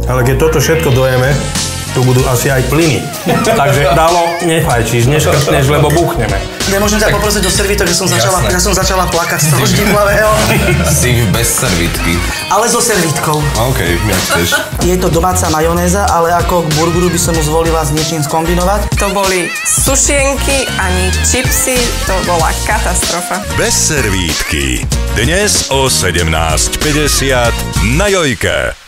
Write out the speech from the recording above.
Ale keď toto všetko dojeme, tu budú asi aj plyny. Takže Dalo, nefajčíš, neškrtneš, lebo buchneme. Nemôžem ťa poprosiť o servítok, že som začala plakať z toho štiplavého. Si bez servítky. Ale so servítkou. OK, jak chceš. Je to domáca majonéza, ale ako k burgeru by som mu zvolila s niečím skombinovať. To boli sušienky, ani čipsy, to bola katastrofa. Bez servítky. Dnes o 17:50 na Jojke.